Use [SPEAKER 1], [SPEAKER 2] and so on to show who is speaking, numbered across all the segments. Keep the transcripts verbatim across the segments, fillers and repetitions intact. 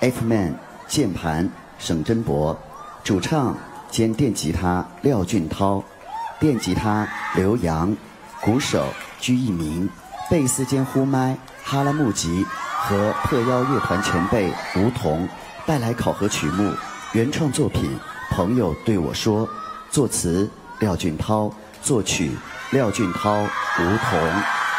[SPEAKER 1] F Man 键盘沈真博，主唱兼电吉他廖俊涛，电吉他刘洋，鼓手居一鸣，贝斯兼呼麦哈拉木吉和特邀乐团前辈吴彤带来考核曲目，原创作品《朋友对我说》，作词廖俊涛，作曲廖俊涛、吴彤。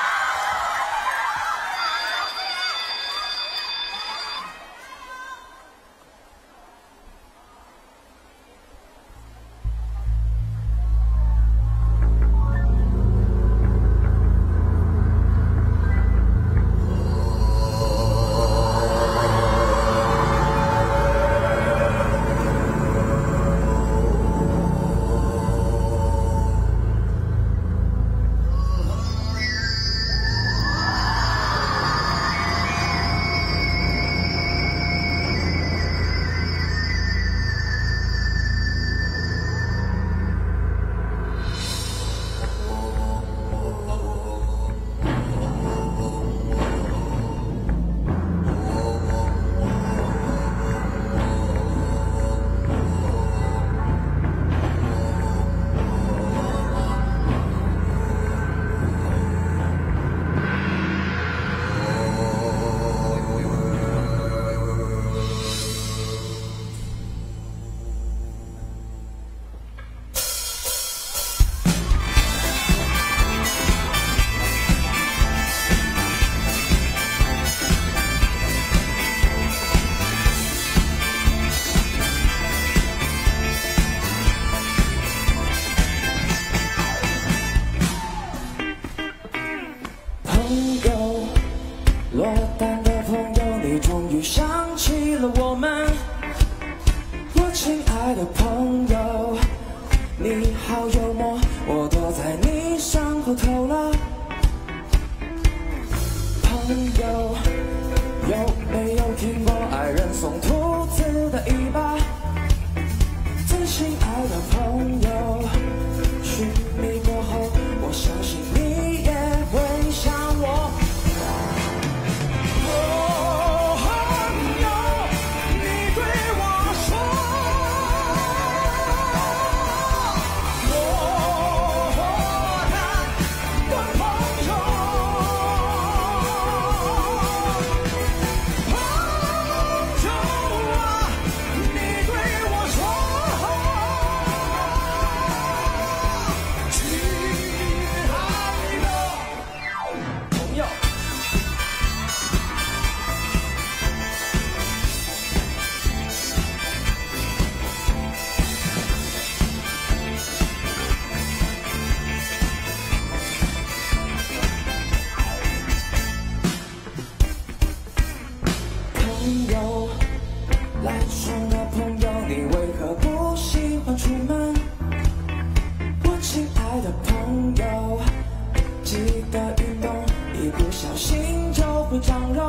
[SPEAKER 2] 落单的朋友，你终于想起了我们。我亲爱的朋友，你好幽默，我躲在你身后头了。朋友，有没有听过爱人送兔子的尾巴？真心爱的朋友，寻觅过后，我相信你也会想我。朋友，懒惰的朋友，你为何不喜欢出门？我亲爱的朋友，记得运动，一不小心就会长肉。